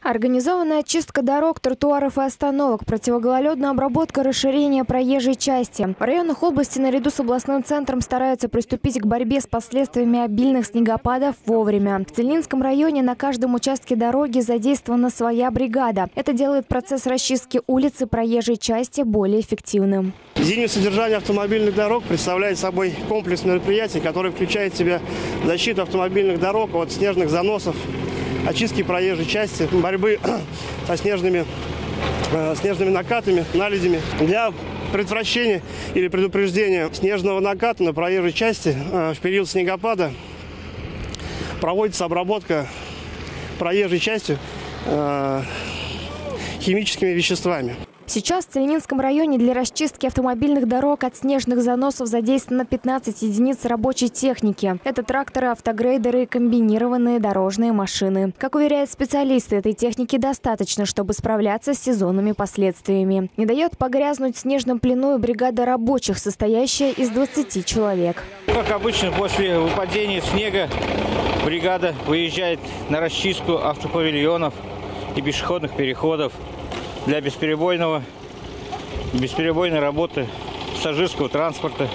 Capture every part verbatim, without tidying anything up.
Организованная очистка дорог, тротуаров и остановок, противогололедная обработка, расширение проезжей части. В районах области наряду с областным центром стараются приступить к борьбе с последствиями обильных снегопадов вовремя. В Цельнинском районе на каждом участке дороги задействована своя бригада. Это делает процесс расчистки улиц и проезжей части более эффективным. Зимнее содержание автомобильных дорог представляет собой комплекс мероприятий, который включает в себя защиту автомобильных дорог от снежных заносов, очистки проезжей части, борьбы со снежными, э, снежными накатами, наледями. Для предотвращения или предупреждения снежного наката на проезжей части э, в период снегопада проводится обработка проезжей части э, химическими веществами. Сейчас в Цельнинском районе для расчистки автомобильных дорог от снежных заносов задействовано пятнадцать единиц рабочей техники. Это тракторы, автогрейдеры и комбинированные дорожные машины. Как уверяют специалисты, этой техники достаточно, чтобы справляться с сезонными последствиями. Не дает погрязнуть в снежном плену и бригада рабочих, состоящая из двадцати человек. Как обычно, после выпадения снега бригада выезжает на расчистку автопавильонов и пешеходных переходов для бесперебойного, бесперебойной работы пассажирского транспорта.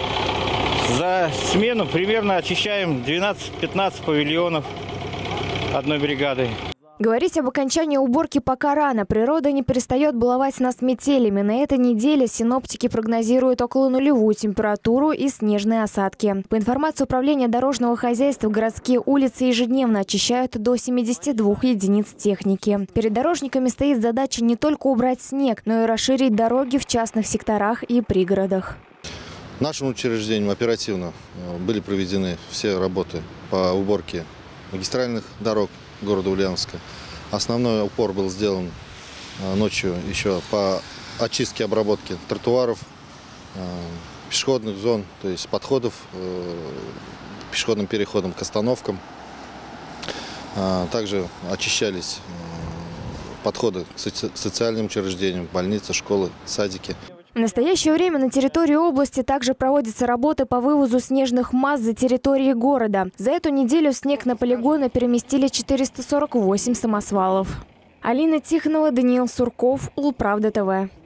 За смену примерно очищаем двенадцать-пятнадцать павильонов одной бригадой. Говорить об окончании уборки пока рано. Природа не перестает баловать нас метелями. На этой неделе синоптики прогнозируют около нулевую температуру и снежные осадки. По информации Управления дорожного хозяйства, городские улицы ежедневно очищают до семидесяти двух единиц техники. Перед дорожниками стоит задача не только убрать снег, но и расширить дороги в частных секторах и пригородах. Нашим учреждением оперативно были проведены все работы по уборке магистральных дорог города Ульяновска. Основной упор был сделан ночью еще по очистке, обработке тротуаров, пешеходных зон, то есть подходов пешеходным переходом к остановкам. Также очищались подходы к социальным учреждениям, больницы, школы, садики. В настоящее время на территории области также проводятся работы по вывозу снежных масс за территорией города. За эту неделю снег на полигоны переместили четыреста сорок восемь самосвалов. Алина Тихонова, Даниил Сурков, Улправда ТВ.